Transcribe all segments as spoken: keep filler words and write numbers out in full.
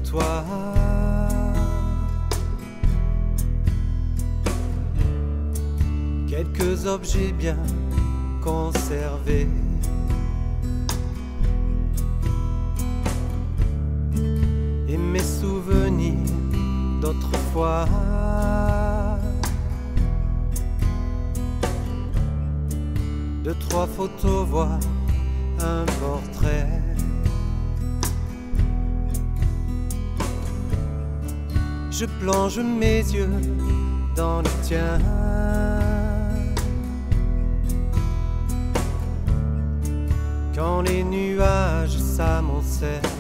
toi. Quelques objets bien conservés, et mes souvenirs d'autrefois. Deux, trois photos, voire un portrait. Je plonge mes yeux dans le tien. Quand les nuages s'amoncellent,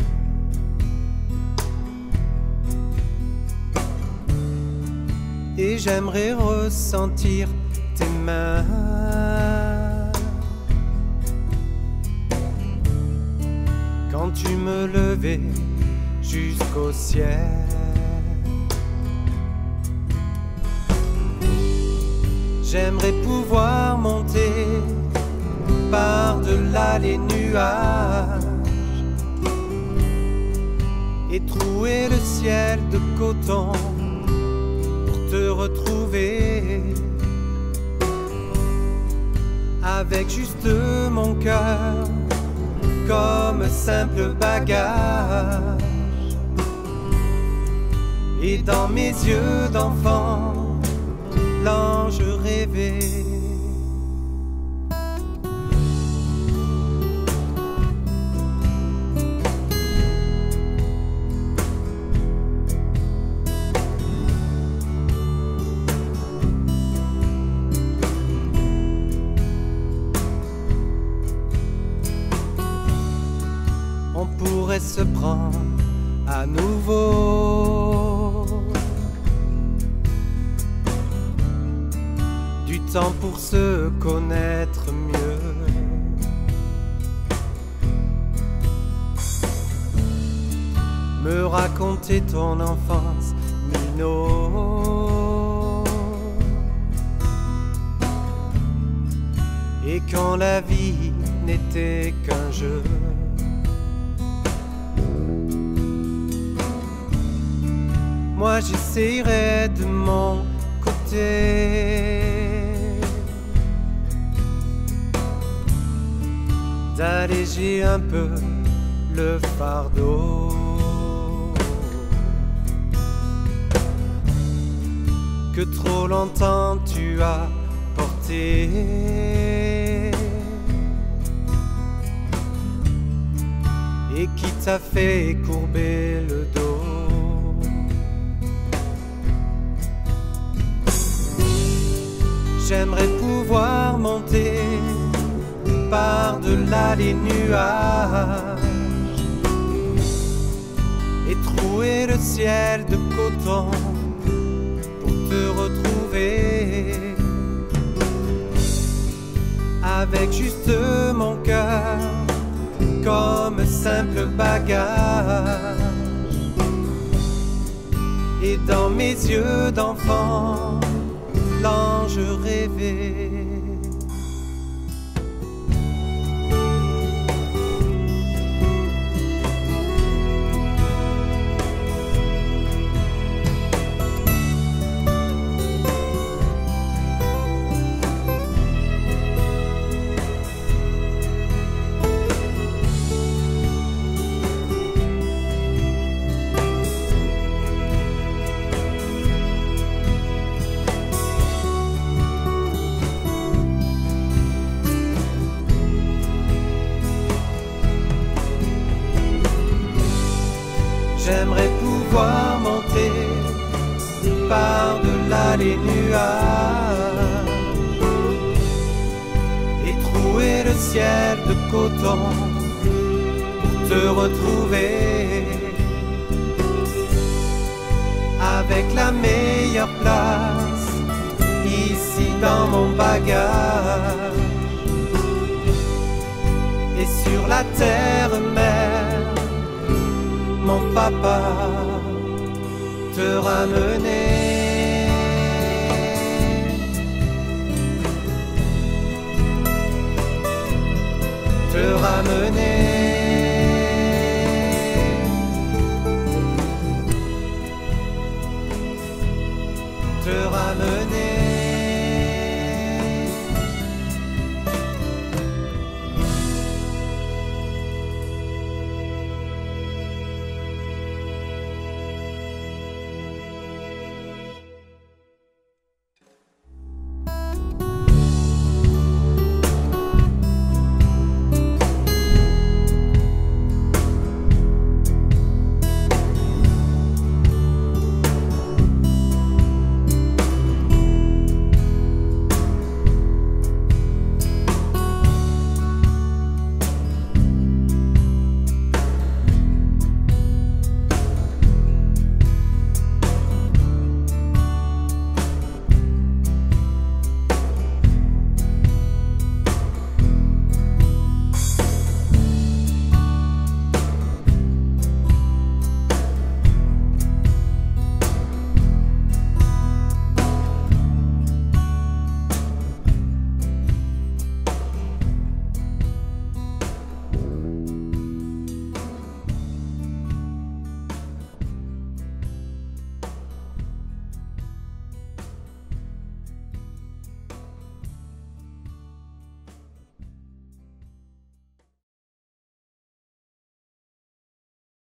et j'aimerais ressentir tes mains quand tu me levais jusqu'au ciel. J'aimerais pouvoir monter par-delà les nuages et trouer le ciel de coton pour te retrouver, avec juste mon cœur comme simple bagage, et dans mes yeux d'enfant l'ange rêvé. On pourrait se prendre à nouveau du temps pour se connaître mieux. Me raconter ton enfance, minot, et quand la vie n'était qu'un jeu. Moi j'essayerai de mon côté d'alléger un peu le fardeau que trop longtemps tu as porté, et qui t'a fait courber le dos. J'aimerais pouvoir monter par-delà les nuages et trouver le ciel de coton pour te retrouver, avec juste mon cœur comme simple bagage, et dans mes yeux d'enfant l'ange rêvé. J'aimerais pouvoir monter par-delà les nuages et trouver le ciel de coton pour te retrouver, avec la meilleure place ici dans mon bagage, et sur la terre-mère mon papa te ramener, te ramener.